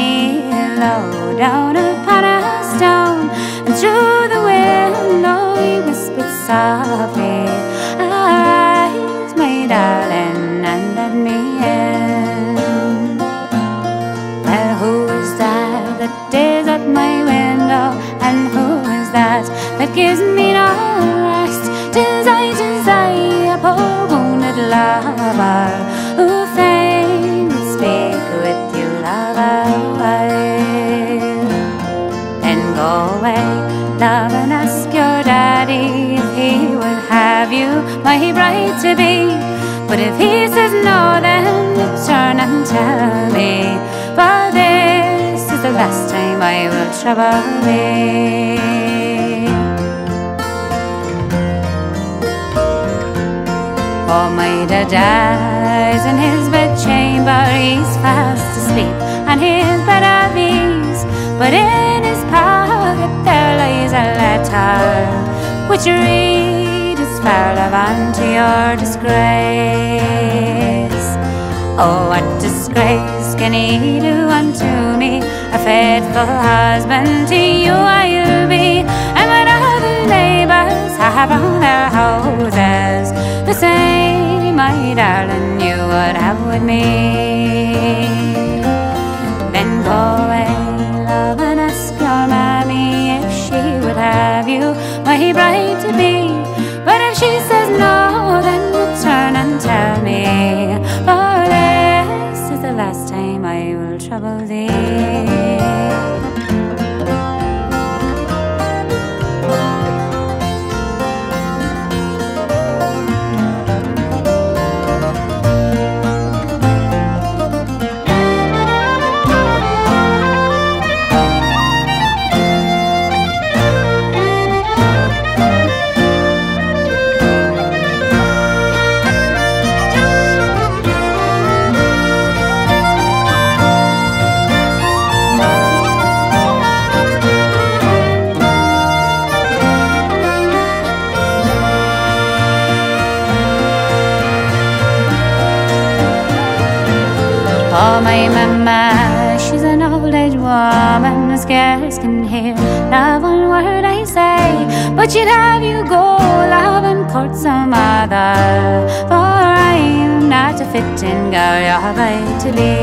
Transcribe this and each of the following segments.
me low down upon a stone, and through the window he whispered softly, "Arise, my darling, and let me in." Well, who is that is at my window, and who is that gives me no rest? 'Tis I, a poor wounded lover, who fain would speak with you, lover. Then go away, love, and ask your daddy if he would have you my bride-to-be. But if he says no, then return and tell me, for this is the last time I will trouble thee. Oh, my dad dies in his bedchamber, he's fast asleep on his bed of ease. But in his pocket there lies a letter, which read is far love unto your disgrace. Oh, what disgrace can he do unto me? A faithful husband to you I'll be, and when all the neighbours have on their houses, the same, my darling, you would have with me. Then go away, love, and ask your mammy if she would have you my bride-to-be. But if she says no, then return and tell me, for this is the last time I will trouble thee. Oh, my mama, she's an old-age woman who scarce can hear love one word I say. But she'd have you go, love, and court some other, for I'm not a fitting girl you're right to be.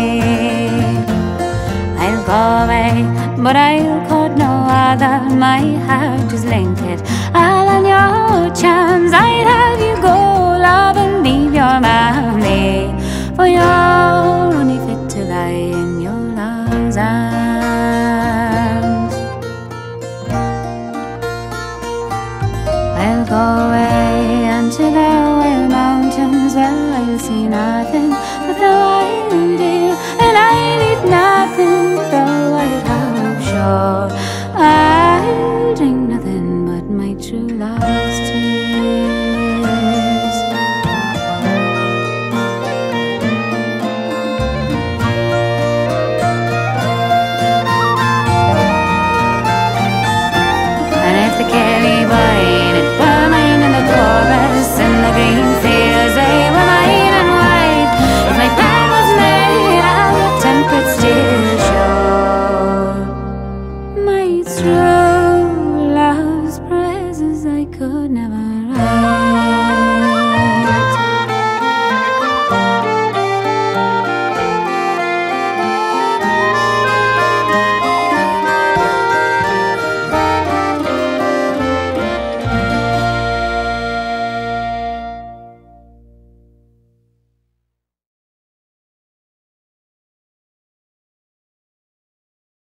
I'll go away, but I'll court no other. My heart is linked all on your charms. I'd have you go, love, and leave your mammy, for you're only fit to lie in your love's arms.